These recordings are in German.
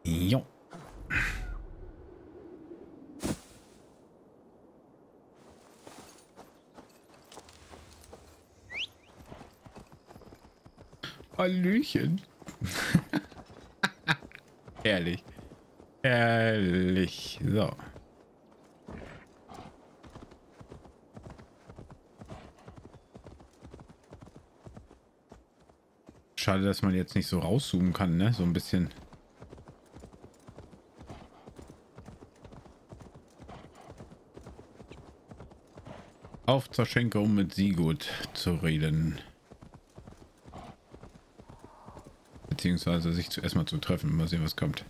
Jo. Hallöchen. Herrlich. Herrlich. So. Schade, dass man jetzt nicht so rauszoomen kann, ne? So ein bisschen. Auf zur Schenke, um mit Sigurd zu reden. Beziehungsweise sich zuerst mal zu treffen. Mal sehen, was kommt.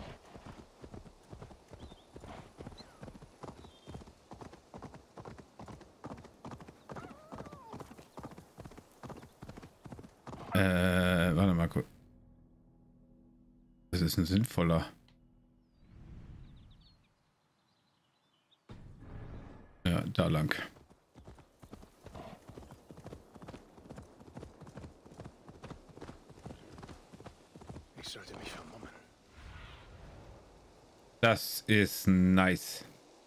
Warte mal kurz. Das ist ein sinnvoller. Ja, da lang. Ich sollte mich vermummen. Das ist nice.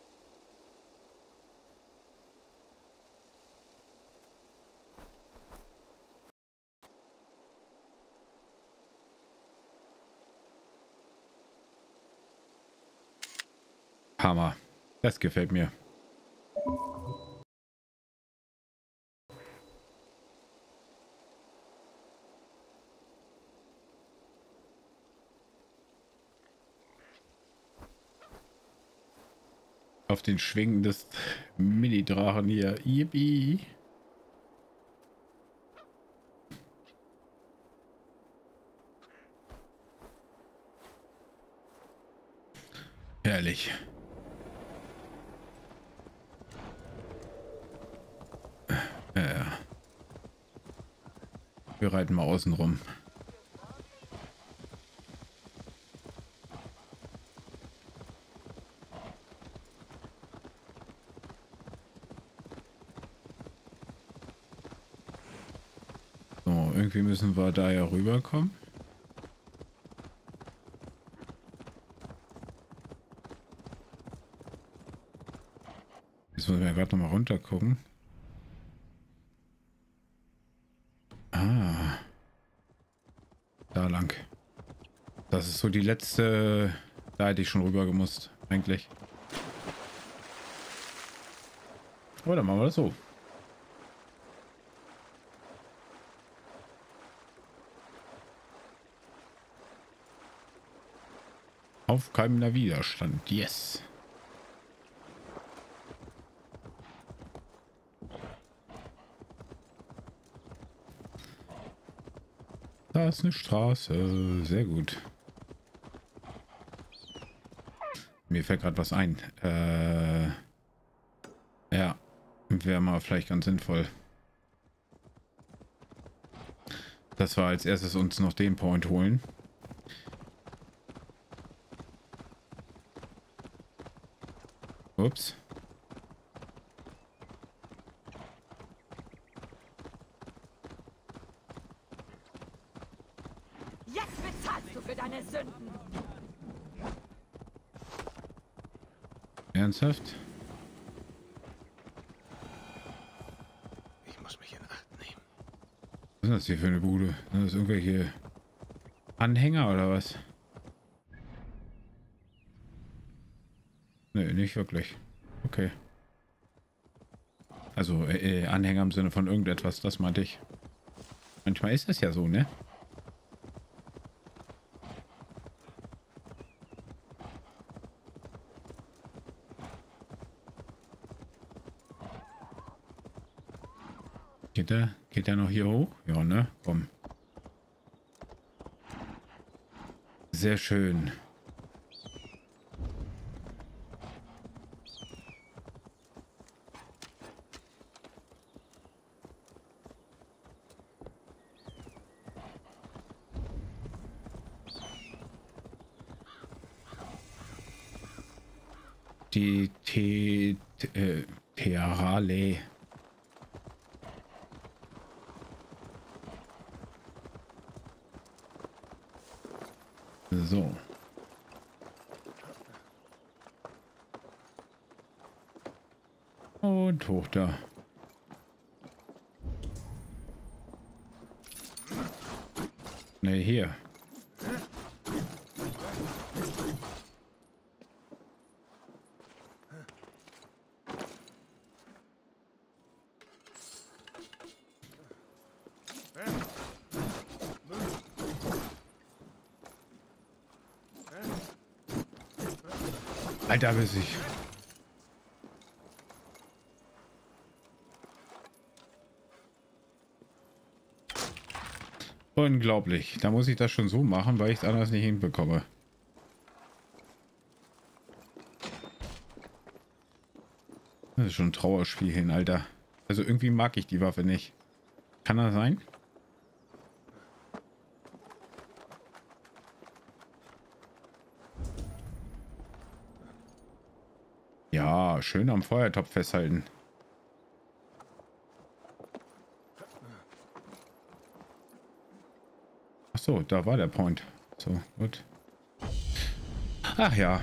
Hammer. Das gefällt mir. Auf den Schwingen des Mini-Drachen hier. Yippie. Herrlich. Ja. Wir reiten mal außen rum. So, irgendwie müssen wir da ja rüberkommen. Jetzt müssen wir gerade noch mal runter gucken. Ah, da lang. Das ist so die letzte. Da hätte ich schon rüber gemusst, eigentlich. Aber dann machen wir das so. Aufkeimender Widerstand. Yes. Da ist eine Straße. Sehr gut. Mir fällt gerade was ein. Ja, wäre mal vielleicht ganz sinnvoll, dass wir als erstes uns noch den Point holen. Ups. Jetzt bezahlst du für deine Sünden. Ernsthaft? Ich muss mich in Acht nehmen. Was ist das hier für eine Bude? Sind das irgendwelche Anhänger oder was? Nee, nicht wirklich. Okay. Also Anhänger im Sinne von irgendetwas, das meinte ich. Manchmal ist das ja so, ne? Geht der noch hier hoch? Ja, ne? Komm. Sehr schön. Die Tearale. So. Wand hoch da. Ne, hier. Alter, bis ich. Unglaublich. Da muss ich das schon so machen, weil ich es anders nicht hinbekomme. Das ist schon ein Trauerspiel hin, Alter. Also irgendwie mag ich die Waffe nicht. Kann das sein? Ja, schön am Feuertopf festhalten. Ach so, da war der Point. So, gut. Ach ja.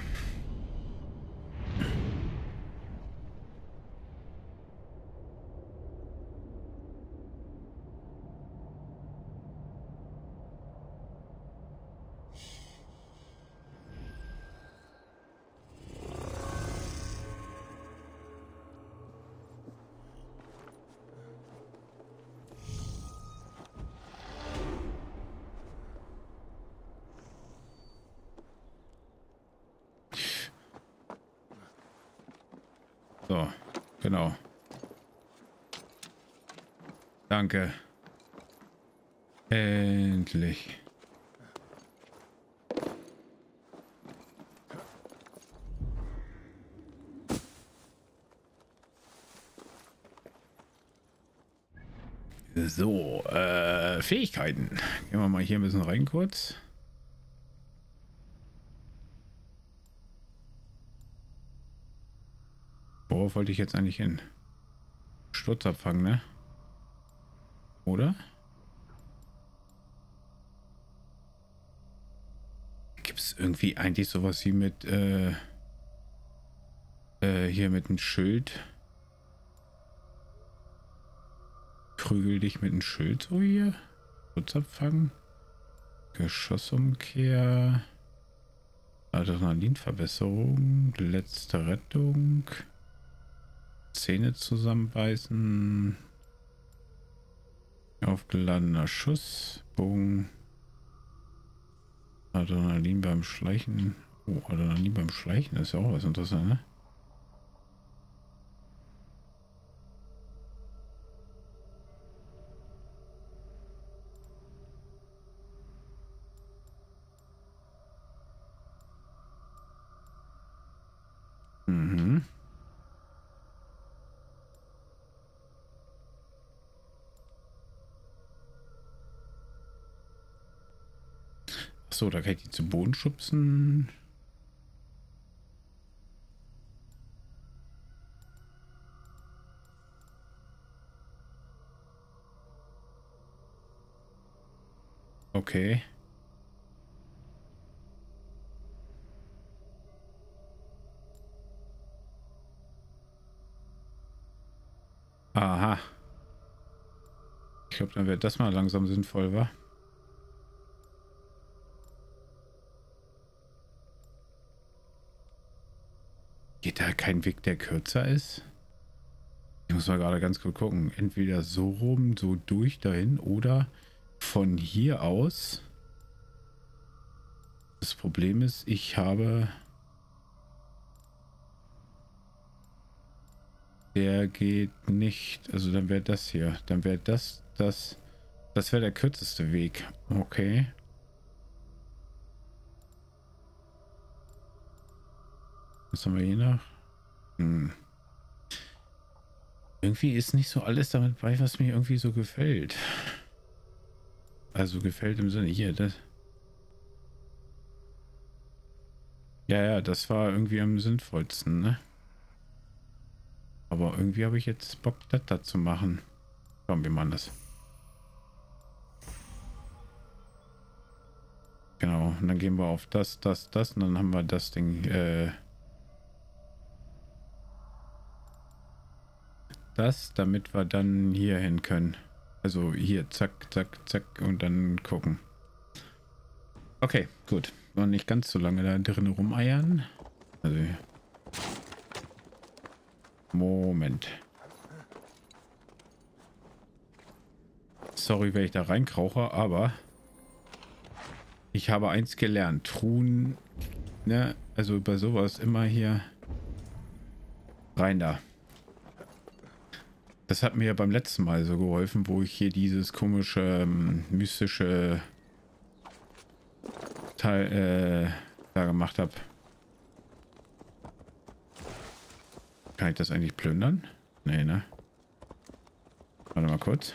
So, genau. Danke. Endlich. So, Fähigkeiten. Gehen wir mal hier ein bisschen rein kurz. Worauf wollte ich jetzt eigentlich hin? Sturzabfang, ne? Oder? Gibt es irgendwie eigentlich sowas wie mit, hier mit einem Schild? Prügel dich mit einem Schild so hier? Sturzabfang? Geschossumkehr? Adrenalinverbesserung? Letzte Rettung? Zähne zusammenbeißen. Aufgeladener Schuss. Bogen. Adrenalin beim Schleichen. Oh, Adrenalin beim Schleichen ist ja auch was Interessantes, ne? Mhm. So, da kann ich die zu Boden schubsen. Okay. Aha. Ich glaube, dann wird das mal langsam sinnvoll, wa? Geht da kein Weg, der kürzer ist? Ich muss mal gerade ganz kurz gucken. Entweder so rum, so durch dahin oder von hier aus. Das Problem ist, ich habe... Der geht nicht. Also dann wäre das hier. Dann wäre das wäre der kürzeste Weg. Okay. Was haben wir hier noch? Irgendwie ist nicht so alles damit bei, was mir irgendwie so gefällt. Also gefällt im Sinne hier, das. Ja, ja, das war irgendwie am sinnvollsten, ne? Aber irgendwie habe ich jetzt Bock, das da zu machen. Schauen wir mal das. Genau, und dann gehen wir auf das und dann haben wir das Ding, das, damit wir dann hier hin können. Also hier, zack, zack, zack und dann gucken. Okay, gut. Noch nicht ganz so lange da drin rumeiern. Also, Moment. Sorry, wenn ich da reinkrauche, aber ich habe eins gelernt. Truhen, ne? Also über sowas immer hier rein da. Das hat mir ja beim letzten Mal so geholfen, wo ich hier dieses komische, mystische Teil da gemacht habe. Kann ich das eigentlich plündern? Nee, ne? Warte mal kurz.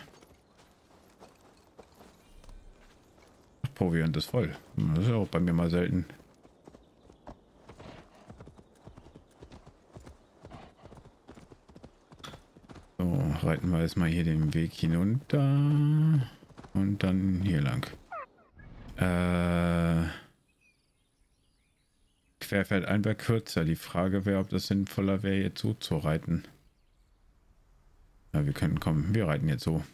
Proviant ist voll. Das ist ja auch bei mir mal selten. So, reiten wir jetzt mal hier den Weg hinunter. Und dann hier lang. Querfeldein wäre kürzer. Die Frage wäre, ob das sinnvoller wäre, jetzt so zu reiten. Ja, wir können kommen. Wir reiten jetzt so.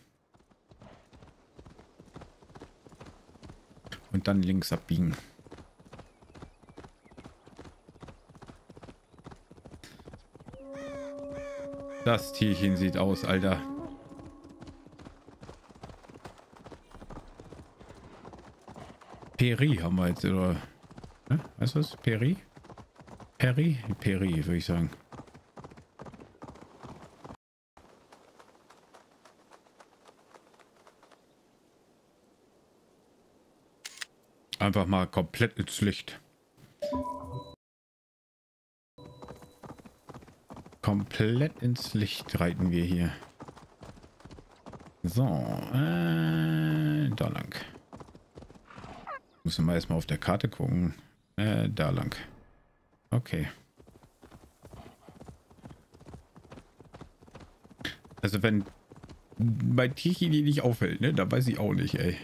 Und dann links abbiegen. Das Tierchen sieht aus, Alter. Peri haben wir jetzt, oder? Ne? Weißt du was? Peri? Peri? Peri, würde ich sagen. Einfach mal komplett ins Licht. Komplett ins Licht reiten wir hier. So, da lang. Müssen wir erstmal auf der Karte gucken. Da lang. Okay. Also wenn mein Tierchen die nicht auffällt, ne, da weiß ich auch nicht, ey.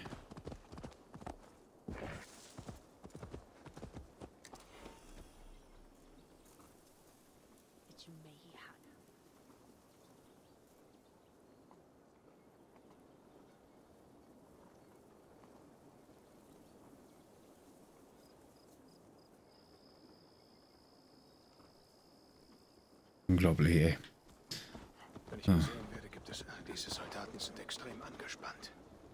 Unglaublich, ey. Wenn ich gesehen werde, gibt es... Diese Soldaten sind extrem angespannt.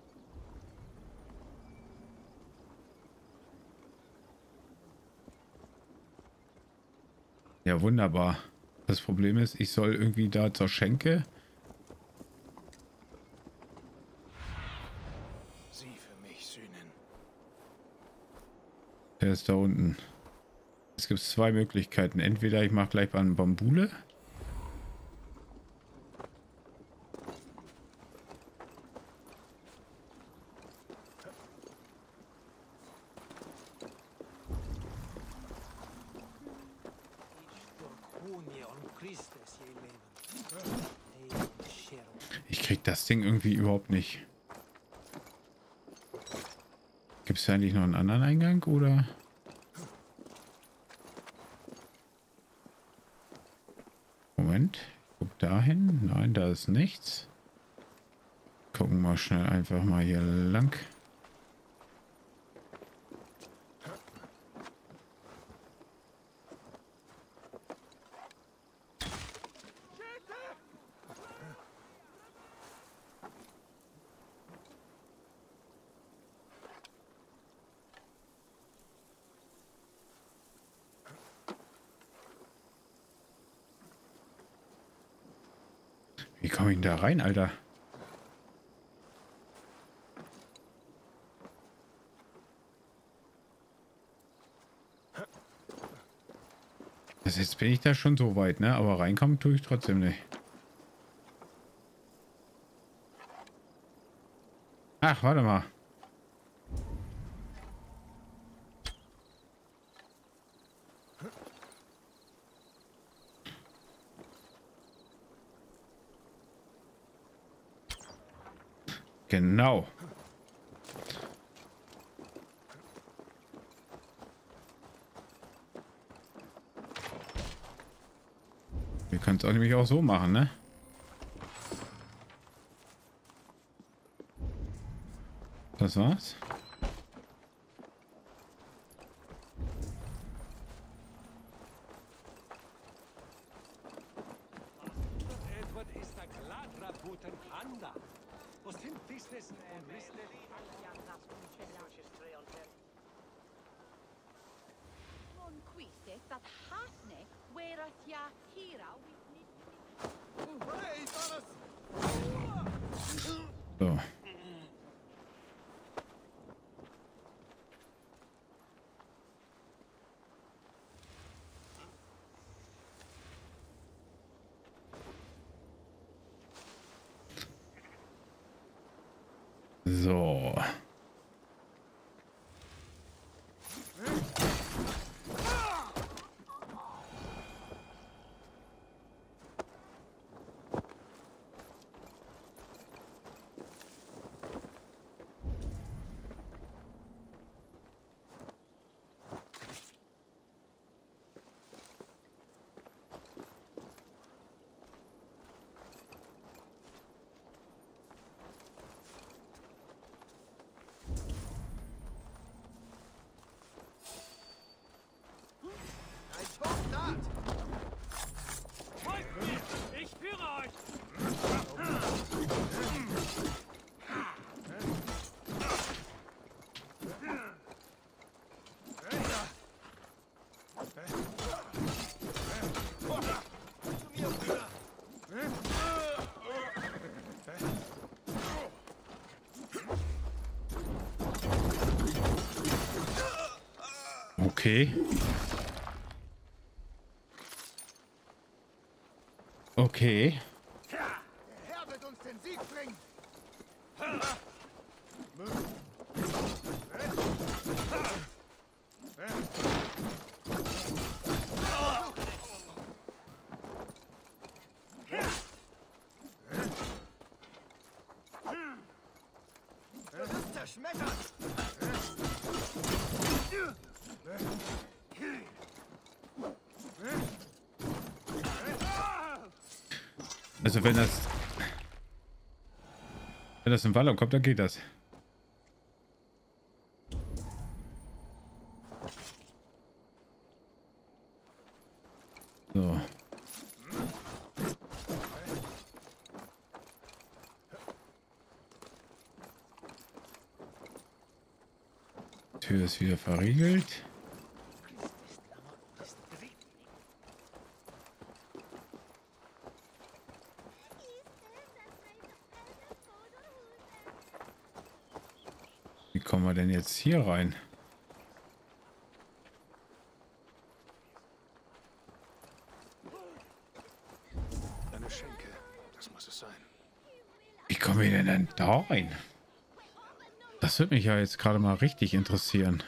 Ja, wunderbar. Das Problem ist, ich soll irgendwie da zur Schenke. Sie für mich sühnen. Der ist da unten. Es gibt zwei Möglichkeiten. Entweder ich mache gleich mal einen Bambule. Ich krieg das Ding irgendwie überhaupt nicht. Gibt es eigentlich noch einen anderen Eingang, oder? Moment. Guck dahin. Nein, da ist nichts. Gucken wir schnell einfach mal hier lang. Wie komme ich denn da rein, Alter? Also jetzt bin ich da schon so weit, ne? Aber reinkommen tue ich trotzdem nicht. Ach, warte mal. Genau. Wir können es auch nämlich auch so machen, ne? das war's. So. So. Ich führe euch! Okay. Okay. Der Herr wird uns den Sieg bringen. Du wirst zerschmettert. Also wenn das im Wallung kommt, dann geht das. So. Tür ist wieder verriegelt. Wie kommen wir denn jetzt hier rein? Deine Schenkel, das muss es sein. Wie kommen wir denn dann da rein? Das würde mich ja jetzt gerade mal richtig interessieren.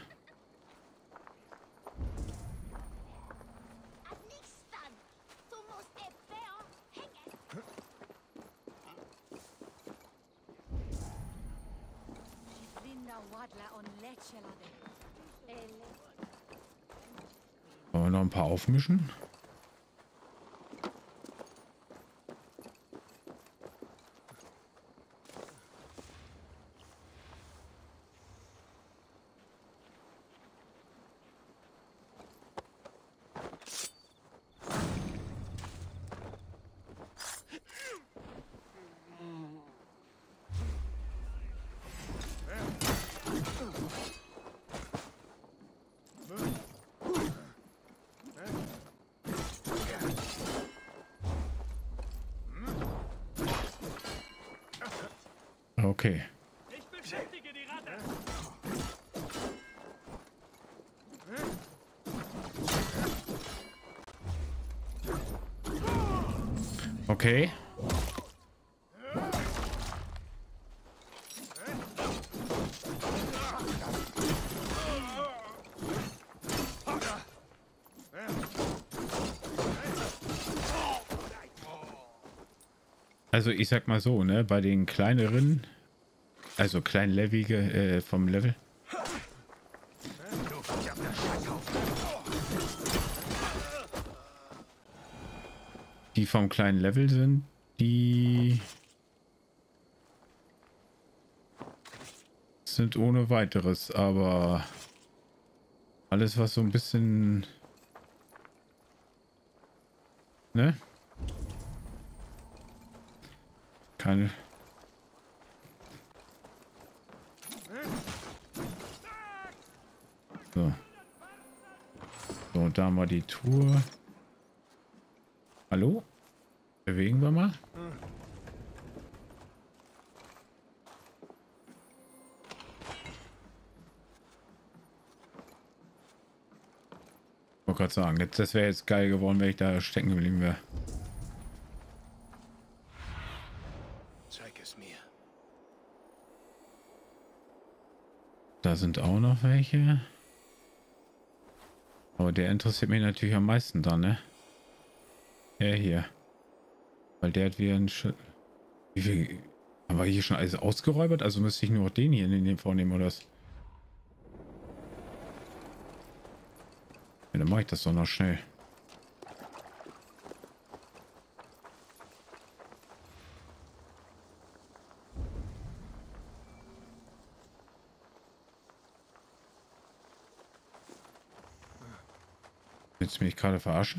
Wollen wir noch ein paar aufmischen? Okay. Ich beschäftige die Ratte! Okay. Also ich sag mal so, ne, bei den kleineren, also kleinlevige vom Level, die vom kleinen Level sind, die sind ohne weiteres, aber alles, was so ein bisschen, ne? Keine. So. So, da mal die Tour. Hallo? Bewegen wir mal. Ich wollte gerade sagen, das wäre jetzt geil geworden, wenn ich da stecken geblieben wäre. Zeig es mir. Da sind auch noch welche. Aber der interessiert mich natürlich am meisten dann, ne? Er hier. Weil der hat wieder ein Wie viel... Haben wir hier schon alles ausgeräubert? Also müsste ich nur den hier in den vornehmen, oder was? Ja, dann mache ich das doch noch schnell. Willst du mich gerade verarschen?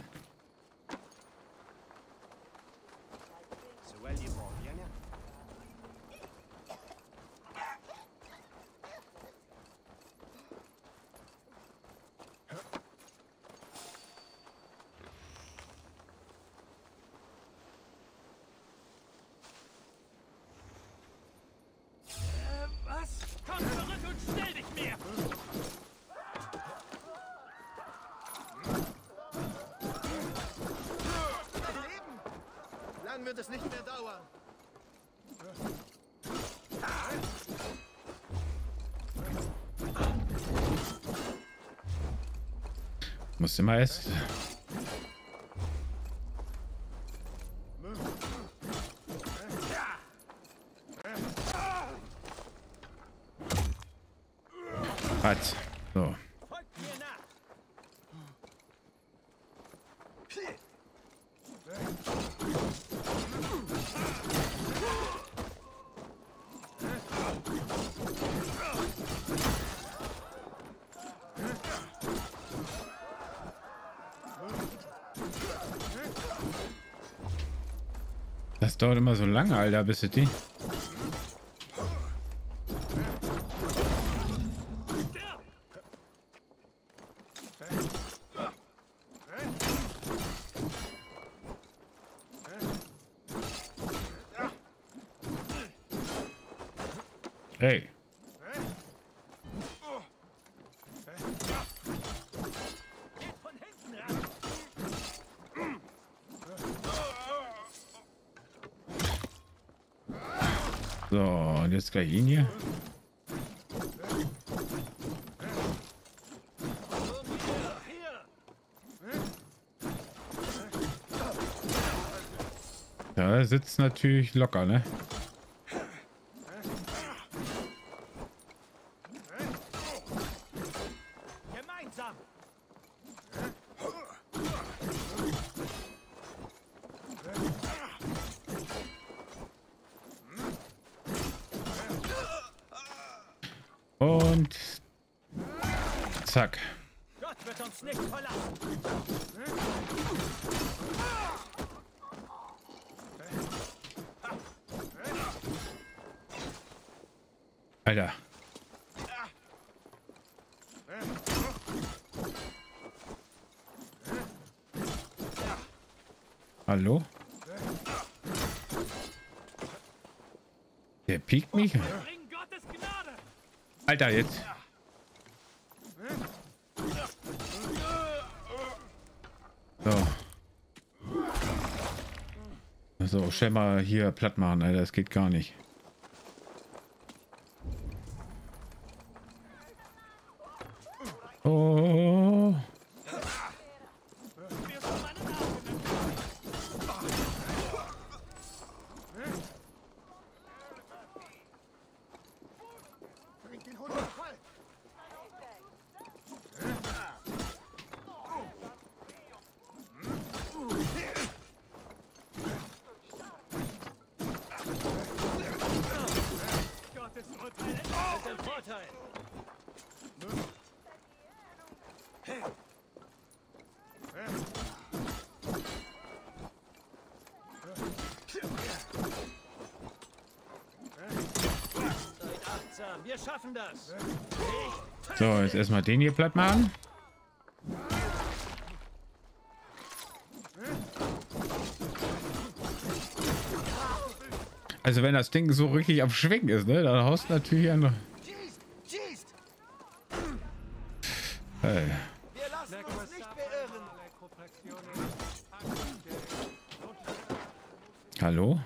Was? Komm zurück und stell dich mir! Lang wird es nicht mehr dauern. Musst immer essen. Hat. So. Folgt mir nach! Das dauert immer so lange, Alter, bis die. Hey. Geht von hinten ran! So, und jetzt gleich ihn hier. Ja, er sitzt natürlich locker, ne? Gemeinsam! Und zack. Gott wird uns nicht verlassen! Alter. Hallo? Der piekt mich. Bring Gottes Gnade! Alter, jetzt. So. So, schnell mal hier platt machen, Alter. Das geht gar nicht. Oh. Wir sind meinen Augen! Bring den Hund auf Fall. Gottes Urteil ist im Vorteil! gemeinsam. Wir schaffen das. So, jetzt erstmal den hier platt machen. Also wenn das Ding so richtig am Schwingen ist, ne, dann haust du natürlich noch. Hey. Wir lassen uns nicht beirren. Hallo?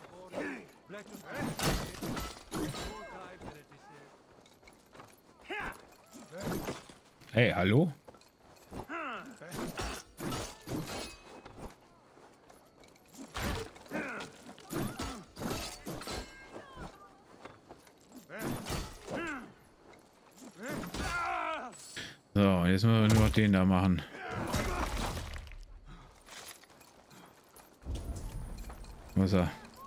Hey, hallo? So, jetzt müssen wir nur noch den da machen. Wo ist er?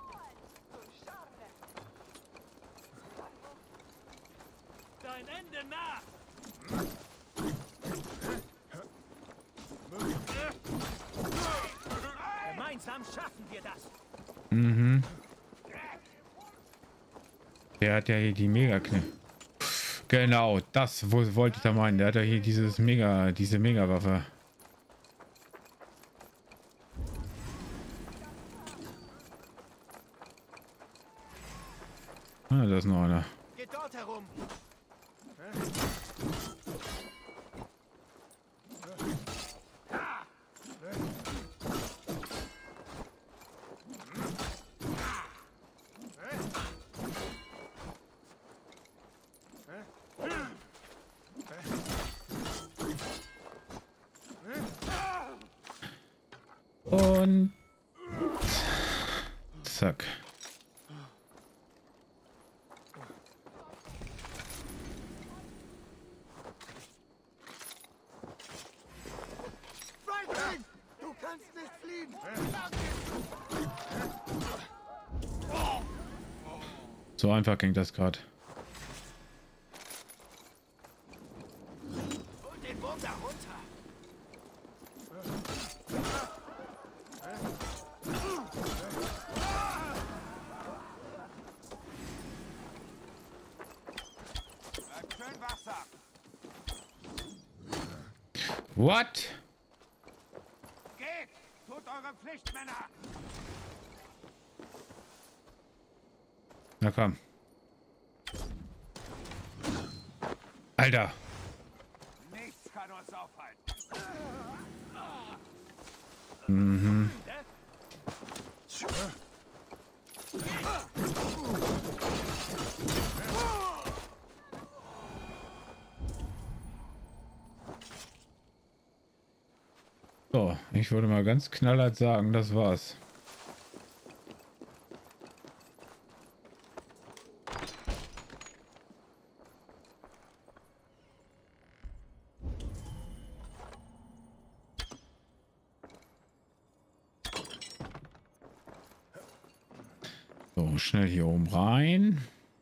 Dein Ende nah. Gemeinsam schaffen wir das. Mhm. Der hat ja hier die Mega-Kniff. Genau, das wollte ich da meinen. Der hat ja hier diese Mega-Waffe. Ah, da ist noch einer. Geht dort herum. Und zack. Franklin! Du kannst nicht fliehen! So einfach ging das gerade. Und den Wurm da runter. Schön wachsam! What? Geht! Tut eure Pflicht, Männer! Na komm. Alter. Nichts kann uns aufhalten! Mhm. So, ich würde mal ganz knallhart sagen, das war's. So, schnell hier oben rein.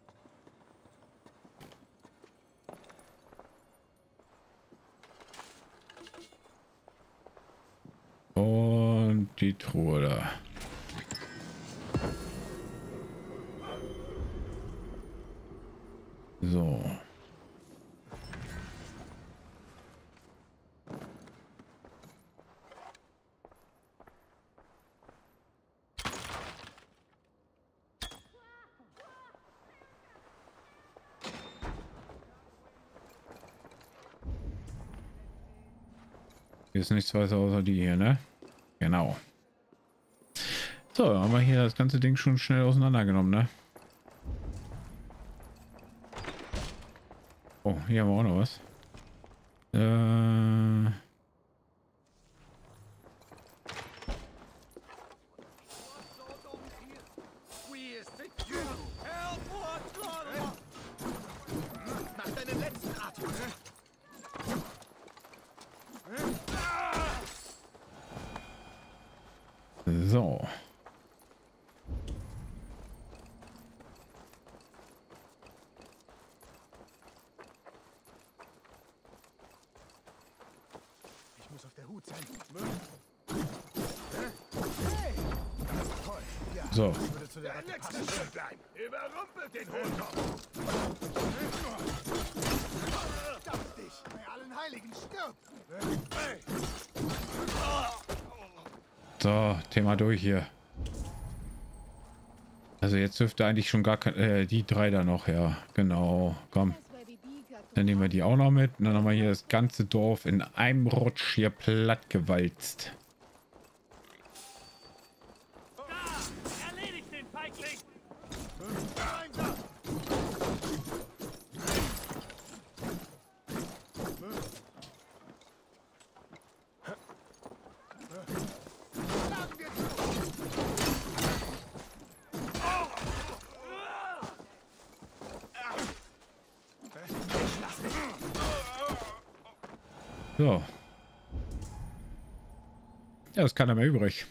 Und die Truhe da. So. Hier ist nichts weiter außer die hier, ne? Genau. So, haben wir hier das ganze Ding schon schnell auseinandergenommen, ne? Oh, hier haben wir auch noch was. Mach deinen letzten Atem. So. Ich muss auf der Hut sein. Hey! Das ist toll. Ja. So. Der letzte Schöpflein. Überrumpelt den Hohlkopf. Dampf dich. Bei allen Heiligen stirb. So, Thema durch hier. Also jetzt dürfte eigentlich schon gar kein... die drei da noch, ja. Genau, komm. Dann nehmen wir die auch noch mit. Und dann haben wir hier das ganze Dorf in einem Rutsch hier platt gewalzt. Da! Erledigt den Feigling! So. Ja, ist keiner mehr übrig.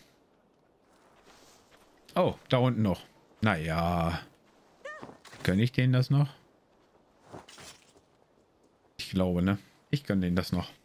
Oh, da unten noch. Naja. Gönne ich denen das noch? Ich glaube, ne? Ich gönne denen das noch.